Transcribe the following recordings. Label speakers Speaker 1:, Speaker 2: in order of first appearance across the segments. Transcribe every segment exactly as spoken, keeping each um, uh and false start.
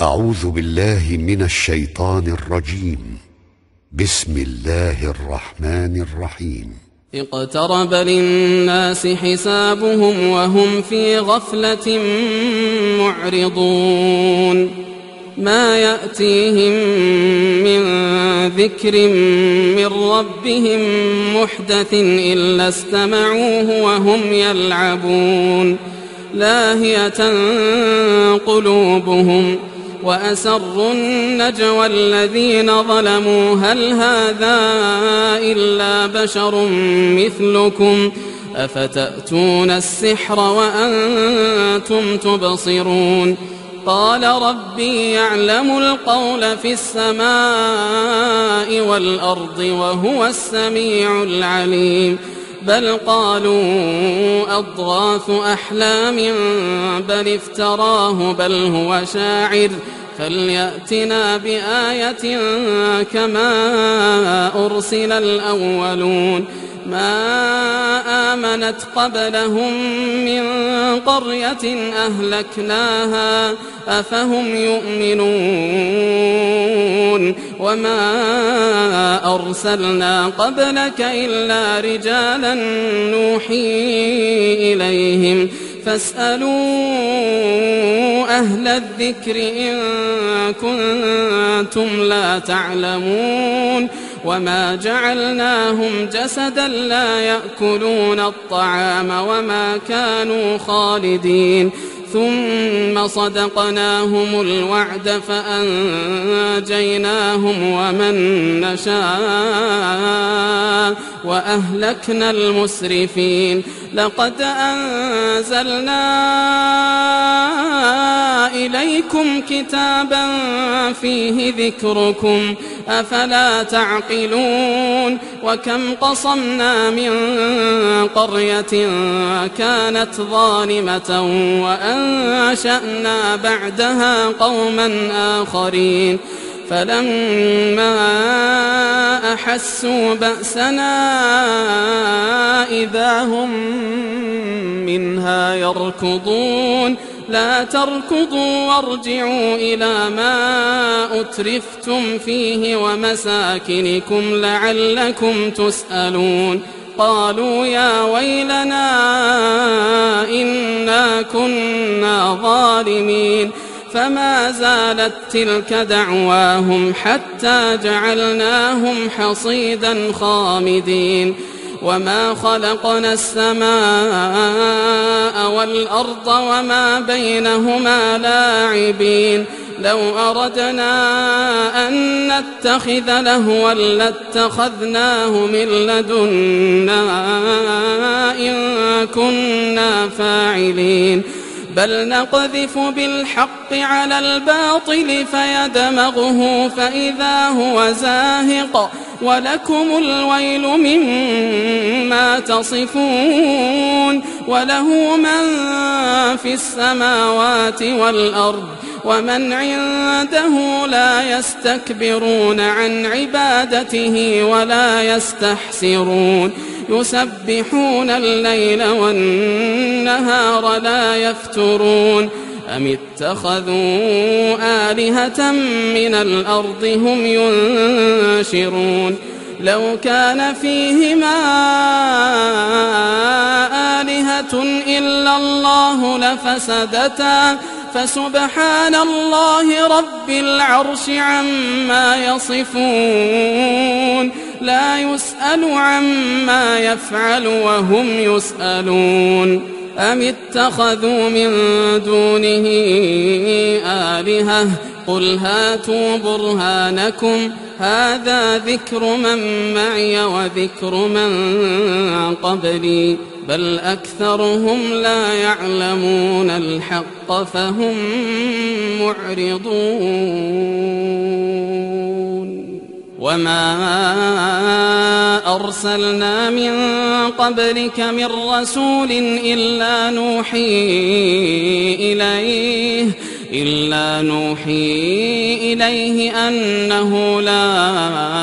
Speaker 1: أعوذ بالله من الشيطان الرجيم. بسم الله الرحمن الرحيم.
Speaker 2: اقترب للناس حسابهم وهم في غفلة معرضون ما يأتيهم من ذكر من ربهم محدث إلا استمعوه وهم يلعبون لاهية قلوبهم وأسروا النجوى الذين ظلموا هل هذا إلا بشر مثلكم أفتأتون السحر وأنتم تبصرون قال ربي يعلم القول في السماء والأرض وهو السميع العليم بل قالوا أضغاث أحلام بل افتراه بل هو شاعر فليأتنا بآية كما أرسل الأولون ما آمنت قبلهم من قرية أهلكناها أفهم يؤمنون وما أرسلنا قبلك إلا رجالا نوحي إليهم فاسألوا أهل الذكر إن كنتم لا تعلمون وما جعلناهم جسدا لا يأكلون الطعام وما كانوا خالدين ثم صدقناهم الوعد فأنجيناهم ومن نشاء وأهلكنا المسرفين لقد أنزلنا إليكم كتابا فيه ذكركم أفلا تعقلون وكم قصمنا من قرية كانت ظالمة وأنشأنا بعدها قوما آخرين فلما أحسوا بأسنا إذا هم منها يركضون لا تركضوا وارجعوا إلى ما أترفتم فيه ومساكنكم لعلكم تسألون قالوا يا ويلنا إنا كنا ظالمين فما زالت تلك دعواهم حتى جعلناهم حصيدا خامدين وما خلقنا السماء والأرض وما بينهما لاعبين لو أردنا أن نتخذ لهوا لاتخذناه من لدنا إن كنا فاعلين بل نقذف بالحق على الباطل فيدمغه فإذا هو زاهق ولكم الويل مما تصفون وله من في السماوات والأرض ومن عنده لا يستكبرون عن عبادته ولا يستحسرون يسبحون الليل والنهار لا يفترون أم اتخذوا آلهة من الأرض هم ينشرون لو كان فيهما آلهة إلا الله لفسدتا فسبحان الله رب العرش عما يصفون لا يسأل عما يفعل وهم يسألون أم اتخذوا من دونه آلهة قل هاتوا برهانكم هذا ذكر من معي وذكر من قبلي بل أكثرهم لا يعلمون الحق فهم معرضون وما أرسلنا من قبلك من رسول إلا نوحي إليه إلا نوحي إليه أنه لا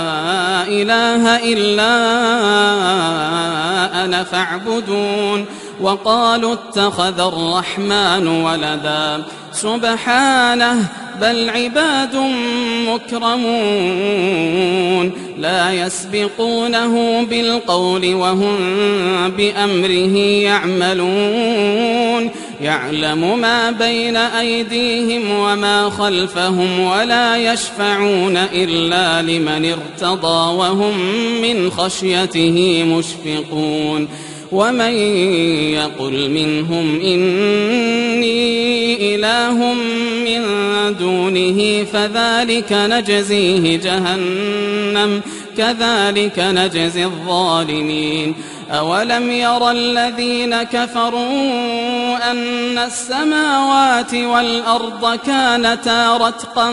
Speaker 2: إله إلا أنا فاعبدون وقالوا اتخذ الرحمن ولدا سبحانه بل عباد مكرمون لا يسبقونه بالقول وهم بأمره يعملون يعلم ما بين أيديهم وما خلفهم ولا يشفعون إلا لمن ارتضى وهم من خشيته مشفقون ومن يقل منهم إني إله من دونه فذلك نجزيه جهنم كذلك نجزي الظالمين أولم ير الذين كفروا أن السماوات والأرض كانتا رتقا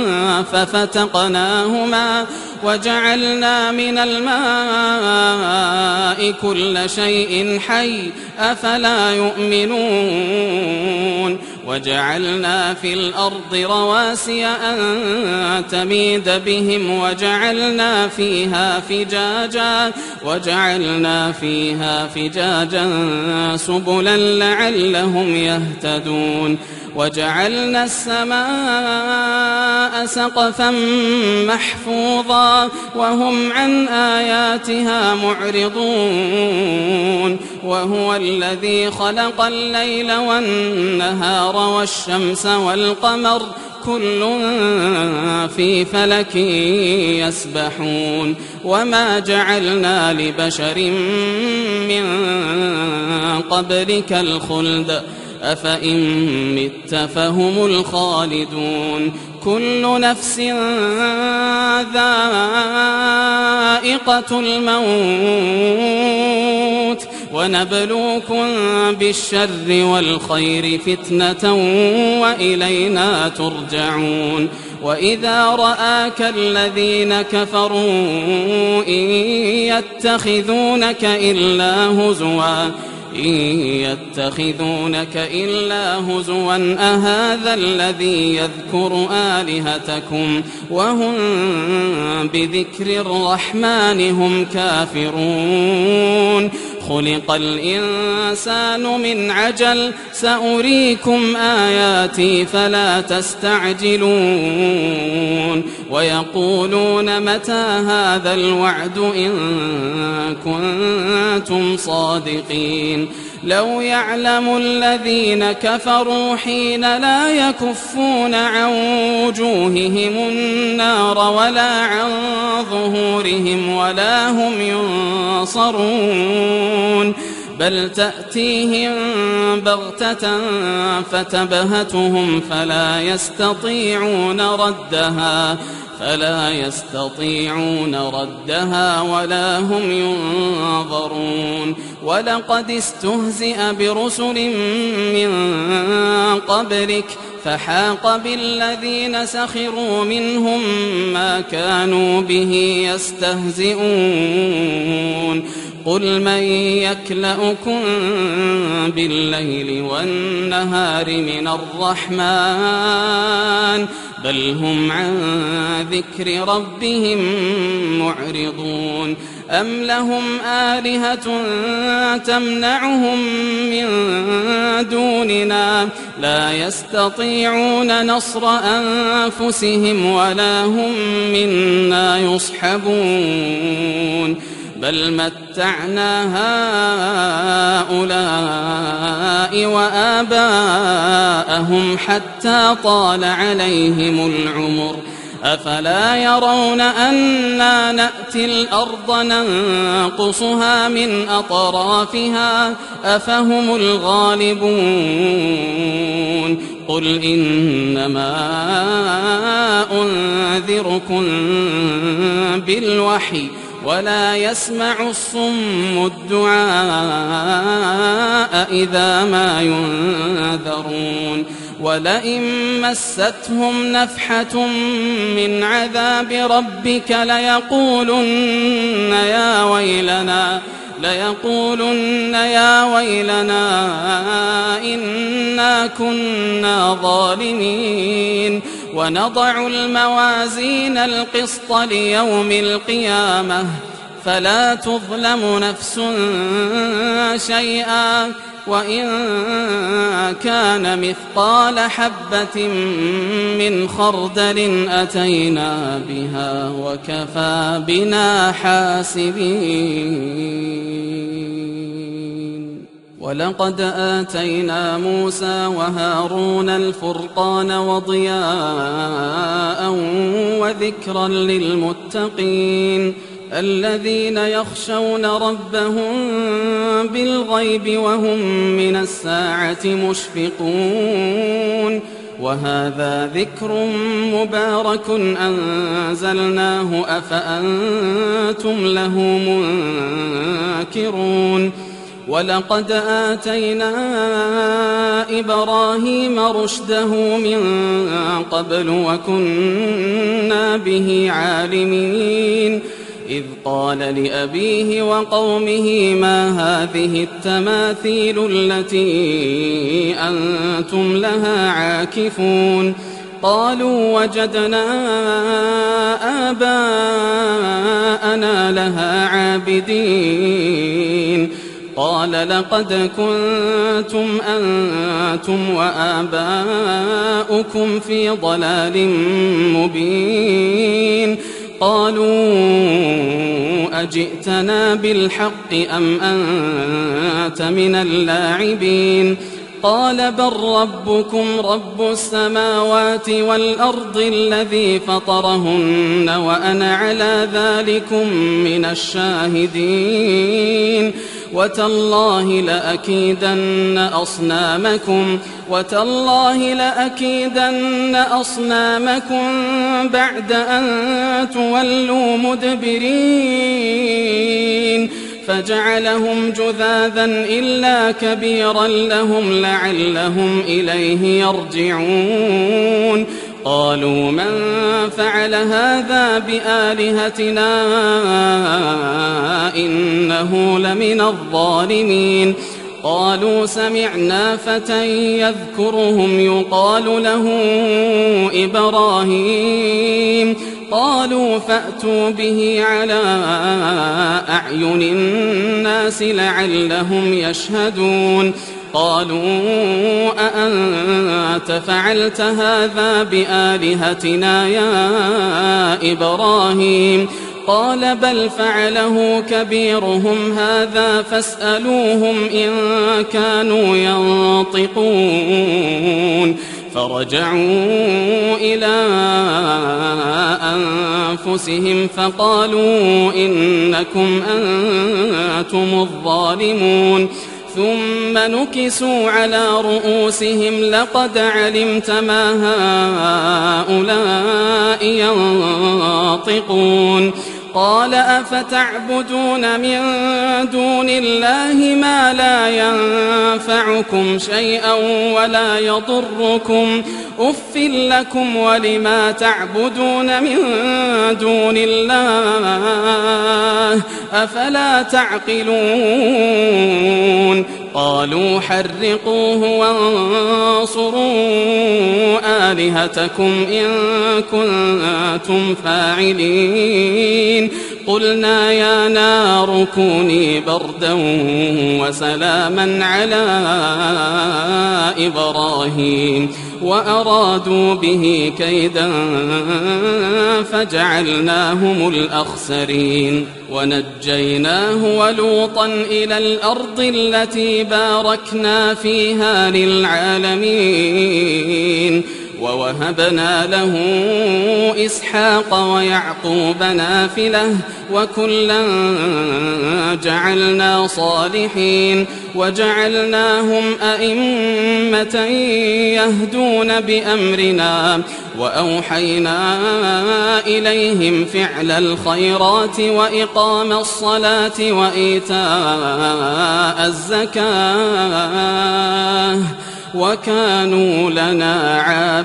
Speaker 2: ففتقناهما وجعلنا من الماء كل شيء حي أفلا يؤمنون وجعلنا في الأرض رواسي أن تميد بهم وجعلنا فيها فجاجا وجعلنا فيها فجاجا سبلا لعلهم يهتدون وجعلنا السماء سقفا محفوظا وهم عن آياتها معرضون وهو الذي خلق الليل والنهار والشمس والقمر كل في فلك يسبحون وما جعلنا لبشر من قبلك الخلد أفإن مت فهم الخالدون كل نفس ذائقة الموت ونبلوكم بالشر والخير فتنة وإلينا ترجعون وإذا رآك الذين كفروا إن يتخذونك إلا هزوا إن يتخذونك إلا هزوا أهذا الذي يذكر آلهتكم وهم بذكر الرحمن هم كافرون خلق الإنسان من عجل سأريكم آياتي فلا تستعجلون ويقولون متى هذا الوعد إن كنتم صادقين لو يعلم الذين كفروا حين لا يكفون عن وجوههم النار ولا عن ظهورهم ولا هم ينصرون بل تأتيهم بغتة فتبهتهم فلا يستطيعون ردها فلا يستطيعون ردها ولا هم ينظرون ولقد استهزئ برسل من قبلك فحاق بالذين سخروا منهم ما كانوا به يستهزئون قل من يكلؤكم بالليل والنهار من الرحمن بل هم عن ذكر ربهم معرضون أم لهم آلهة تمنعهم من دوننا لا يستطيعون نصر أنفسهم ولا هم منا يصحبون بل متعنا هؤلاء وآباءهم حتى طال عليهم العمر أفلا يرون أنا نأتي الأرض ننقصها من أطرافها أفهم الغالبون قل إنما أنذركم بالوحي ولا يسمع الصم الدعاء إذا ما ينذرون ولئن مستهم نفحة من عذاب ربك ليقولن يا ويلنا ليقولن يا ويلنا إنا كنا ظالمين ونضع الموازين القسط ليوم القيامة فلا تظلم نفس شيئا وإن كان مثقال حبة من خردل أتينا بها وكفى بنا حاسبين. ولقد آتينا موسى وهارون الفرقان وضياء وذكرا للمتقين الذين يخشون ربهم بالغيب وهم من الساعة مشفقون. وهذا ذكر مبارك أنزلناه أفأنتم له منكرون. ولقد آتينا إبراهيم رشده من قبل وكنا به عالمين إذ قال لأبيه وقومه ما هذه التماثيل التي أنتم لها عاكفون قالوا وجدنا آباءنا لها عابدين قال لقد كنتم أنتم وآباؤكم في ضلال مبين قالوا أجئتنا بالحق أم أنت من اللاعبين قال بل ربكم رب السماوات والأرض الذي فطرهن وأنا على ذلكم من الشاهدين وتالله لأكيدن أصنامكم وتالله لأكيدن أصنامكم بعد أن تولوا مدبرين فجعلهم جذاذا إلا كبيرا لهم لعلهم إليه يرجعون قالوا من فعل هذا بآلهتنا إنه لمن الظالمين قالوا سمعنا فتى يذكرهم يقال له إبراهيم قالوا فأتوا به على أعين الناس لعلهم يشهدون قالوا أأنت فعلت هذا بآلهتنا يا إبراهيم قال بل فعله كبيرهم هذا فاسألوهم إن كانوا ينطقون فرجعوا إلى أنفسهم فقالوا إنكم أنتم الظالمون ثم نكسوا على رؤوسهم لقد علمت ما هؤلاء ينطقون قال أفتعبدون من دون الله ما لا ينفعكم شيئا ولا يضركم أف لكم ولما تعبدون من دون الله أفلا تعقلون قالوا حرقوه وانصروا آلهتكم إن كنتم فاعلين قلنا يا نار كوني بردا وسلاما على إبراهيم وأرادوا به كيدا فجعلناهم الأخسرين ونجيناه ولوطا إلى الأرض التي باركنا فيها للعالمين ووهبنا له إسحاق ويعقوب نافلة وكلا جعلنا صالحين وجعلناهم أئمة يهدون بأمرنا وأوحينا إليهم فعل الخيرات وإقام الصلاة وإيتاء الزكاة وكانوا لنا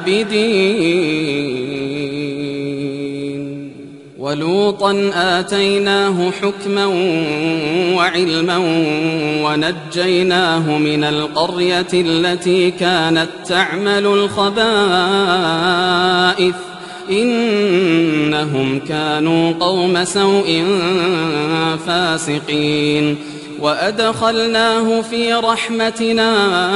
Speaker 2: عابدين ولوطا آتيناه حكما وعلما ونجيناه من القرية التي كانت تعمل الخبائث إنهم كانوا قوم سوء فاسقين وأدخلناه في رحمتنا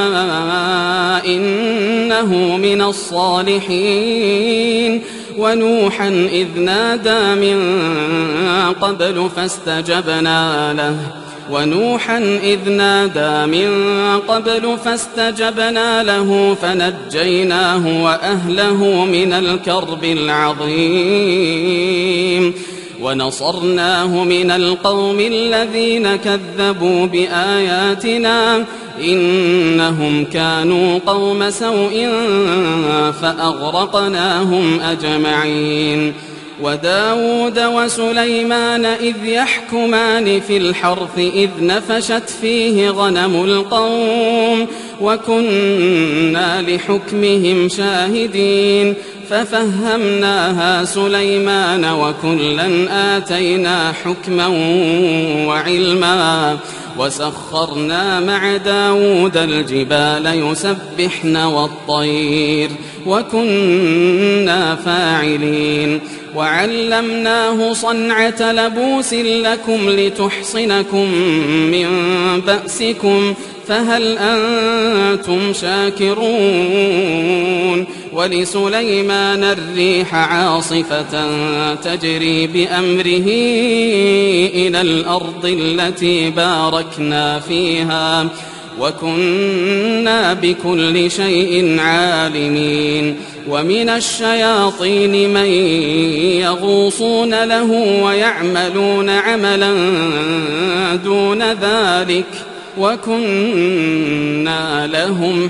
Speaker 2: إنه من الصالحين ونوحا إذ نادى من قبل فاستجبنا له ونوحا إذ نادى من قبل فاستجبنا له فنجيناه وأهله من الكرب العظيم ونصرناه من القوم الذين كذبوا بآياتنا إنهم كانوا قوم سوء فأغرقناهم أجمعين وداود وسليمان إذ يحكمان في الحرث إذ نفشت فيه غنم القوم وكنا لحكمهم شاهدين ففهمناها سليمان وكلا آتينا حكما وعلما وسخرنا مع داود الجبال يسبحن والطير وكنا فاعلين وعلمناه صنعة لبوس لكم لتحصنكم من بأسكم فهل أنتم شاكرون ولسليمان الريح عاصفة تجري بأمره إلى الأرض التي باركنا فيها وكنا بكل شيء عالمين ومن الشياطين من يغوصون له ويعملون عملا دون ذلك وكنا لهم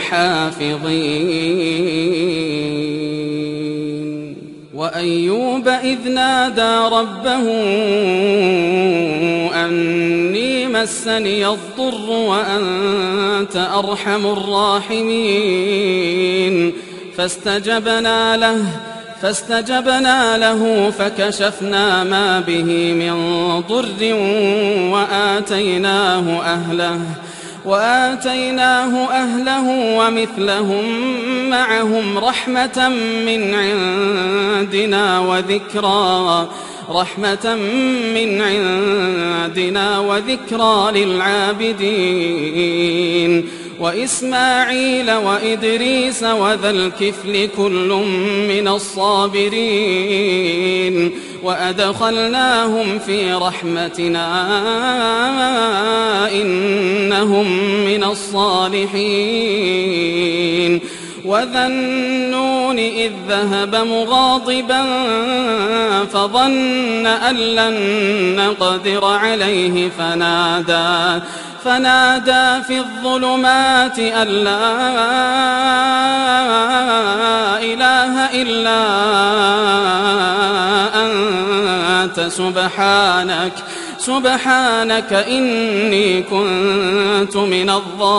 Speaker 2: حافظين وأيوب إذ نادى ربه أني مسني الضر وأنت أرحم الراحمين فاستجبنا له فاستجبنا له فكشفنا ما به من ضر وآتيناه أهله وآتيناه أهله ومثلهم معهم رحمة من عندنا وذكرى رحمة من عندنا وذكرى للعابدين وإسماعيل وإدريس وذا الكفل كل من الصابرين وأدخلناهم في رحمتنا إنهم من الصالحين وذا النون إذ ذهب مغاضبا فظن أن لن نقدر عليه فنادى فنادى في الظلمات أن لا إله إلا أنت سبحانك سبحانك إني كنت من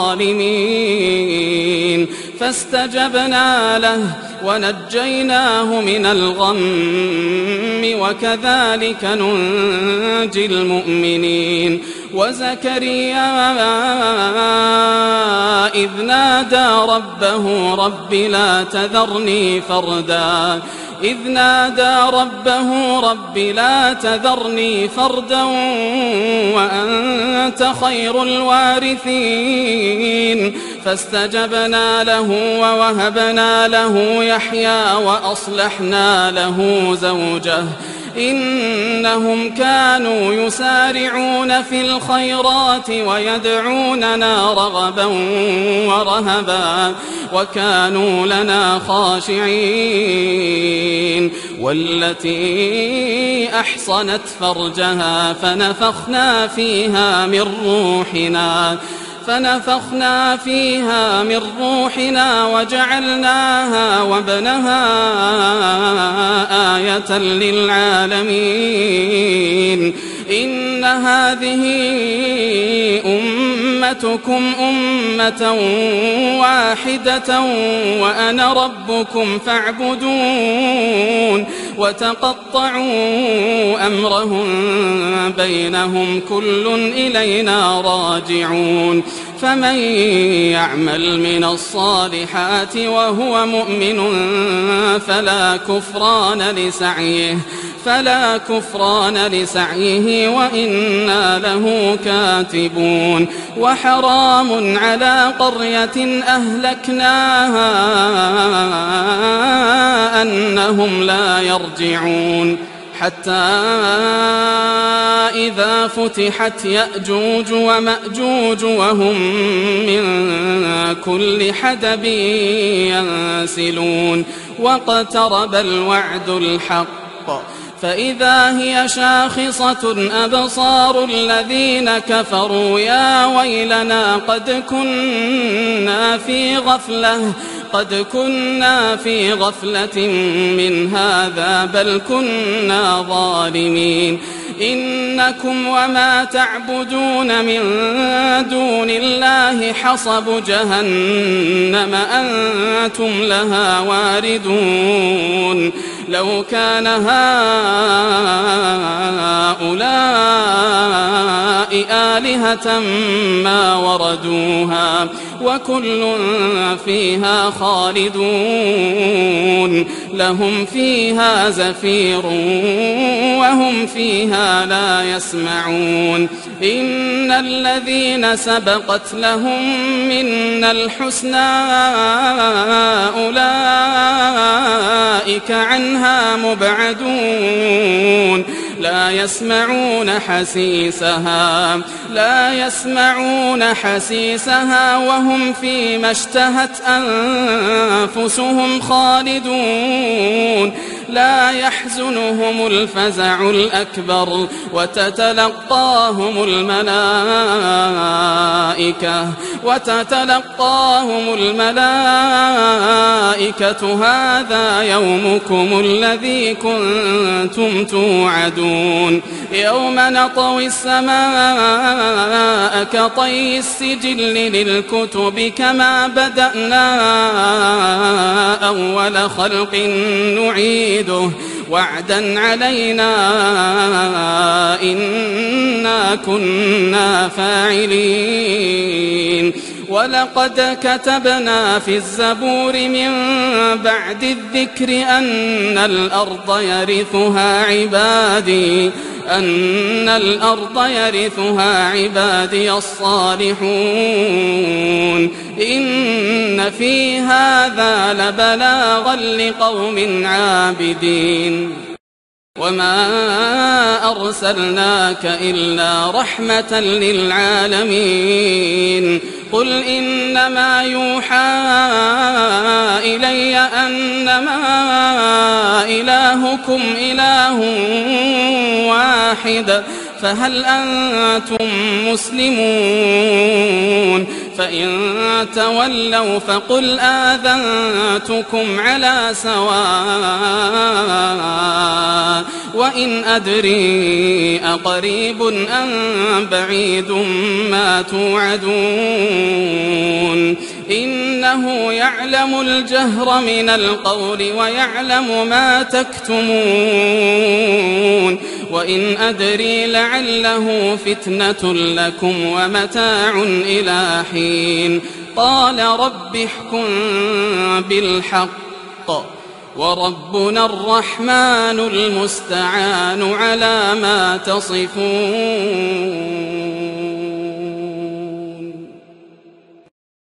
Speaker 2: الظالمين فاستجبنا له ونجيناه من الغم وكذلك ننجي المؤمنين وزكريا إذ نادى ربه رب لا تذرني فردا إذ نادى ربه رب لا تذرني فردا وأنت خير الوارثين فاستجبنا له ووهبنا له يحيى وأصلحنا له زوجه إنهم كانوا يسارعون في الخيرات ويدعوننا رغبا ورهبا وكانوا لنا خاشعين والتي أحصنت فرجها فنفخنا فيها من روحنا فنفخنا فيها من روحنا وجعلناها وابنها آية للعالمين إن هذه أمتكم أمة واحدة وأنا ربكم فاعبدون وتقطعوا أمرهم بينهم كل إلينا راجعون فمن يعمل من الصالحات وهو مؤمن فلا كفران لسعيه فلا كفران لسعيه وإنا له كاتبون وحرام على قرية أهلكناها أنهم لا يرجعون حتى إذا فتحت يأجوج ومأجوج وهم من كل حدب ينسلون واقترب الوعد الحق فإذا هي شاخصة أبصار الذين كفروا يا ويلنا قد كنا في غفلة قد كنا في غفلة من هذا بل كنا ظالمين إنكم وما تعبدون من دون الله حصب جهنم أنتم لها واردون لو كان هؤلاء آلهة ما وردوها وكل فيها خالدون لهم فيها زفير وهم فيها لا يسمعون إن الذين سبقت لهم منا الحسنى أولئك عنها مبعدون لا يسمعون حسيسها لا يسمعون حسيسها وهم فيما اشتهت أنفسهم خالدون لا يحزنهم الفزع الأكبر وتتلقاهم الملائكة وتتلقاهم الملائكة هذا يومكم الذي كنتم توعدون يوم نطوي السماء كطي السجل للكتب كما بدأنا أول خلق نعيده وعدا علينا إنا كنا فاعلين ولقد كتبنا في الزبور من بعد الذكر أن الأرض يرثها عبادي أن الأرض يرثها عبادي الصالحون إن في هذا لبلاغا لقوم عابدين وما أرسلناك إلا رحمة للعالمين قل إنما يوحى إلي أنما إلهكم إله واحد فهل أنتم مسلمون فإن تولوا فقل آذنتكم على سواء وإن أدري أقريب أم بعيد ما توعدون إنه يعلم الجهر من القول ويعلم ما تكتمون وإن أدري لعله فتنة لكم ومتاع إلى حين قال رب احكم بالحق وربنا الرحمن المستعان على ما تصفون.